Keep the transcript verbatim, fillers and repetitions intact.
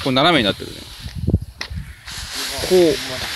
こう斜めになってるね。こう